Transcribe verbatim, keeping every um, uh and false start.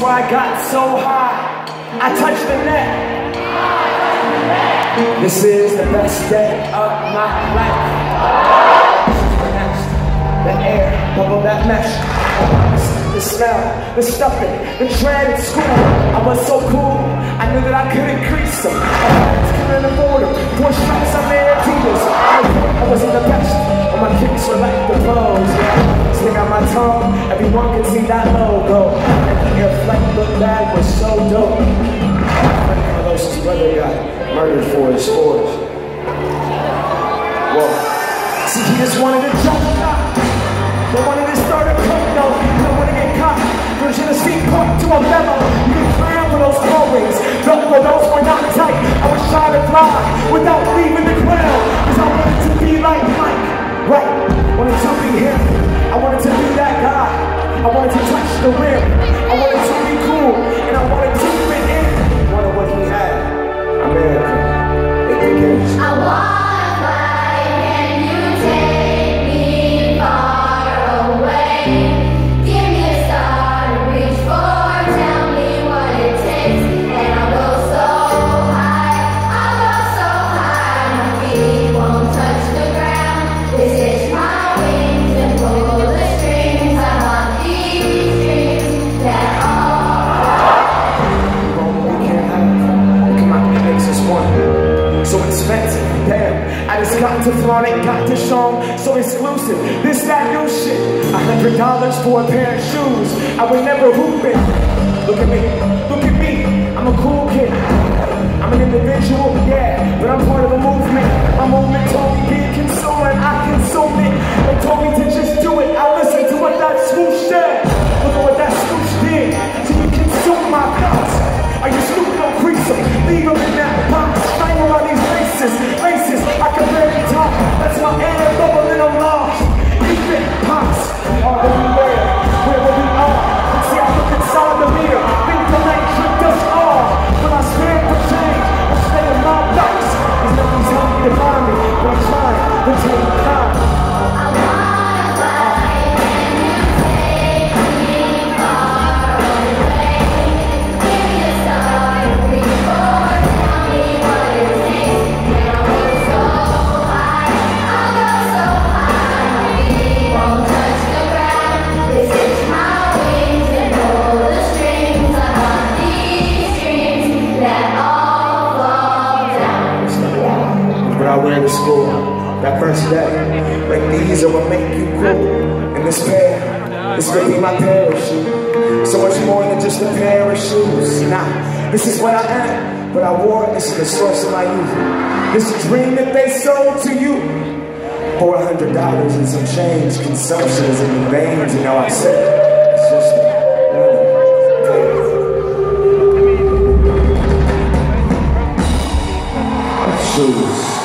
where I got so high, I touched the net. This is the best day of my life. The next, the air, bubble that mesh. The smell, the stuffing, the dread at school. I was so cool, I knew that I could increase them. My parents couldn't afford them. Four stripes on their Adidas. I wasn't the best, but my kicks were like the pros. Yeah. Stick out my tongue, everyone can see that logo. And the air flight book bag was so dope. Carlos's brother got murdered for his forge. Whoa. See, he just wanted to jump shot. They wanted to start a cook, no, you don't want to get caught. Version of seat put to a memo. You can cram for those four wings. Don't go, those were not tight. I was trying to fly without leaving the ground. Cause I wanted to be like Mike. Right, wanted to be him. I wanted to be that guy. I wanted to touch the rim. I wanted to be cool. And I wanted to fit in. Wanted what he had. America. It begins. I want. So expensive, damn. I just got to flaunt it, got to show them, so exclusive. This, that new shit. A hundred dollars for a pair of shoes. I would never hoop it. Look at me, look at me. I'm a cool kid. I'm an individual, yeah, but I'm part of a movement. My movement told me be a consumer, and I consume it. They told me to just do it. I listened to what that swoosh said. Look at what that swoosh did. So you consume my thoughts. Are you stupid? Don't crease them. Leave them in that box. Strangle all these races. Races, I can barely talk. That's my air bubble and I'm lost. Keep it pops. Are we where? Where we are? See, I look inside the mirror. Think the night tricked us all. But I swear for change. I stay in my box. There's nothing's helping me to find me. But I'm trying to take time. I wear to school that first day. Like these are what make you cool. And this pair, this could be my parachute. So much more than just a pair of shoes. Nah, this is what I am, but I wore it. This is the source of my youth. This dream that they sold to you. Four hundred dollars and some change. Consumption is in the veins, you know I said. It's just another shoes.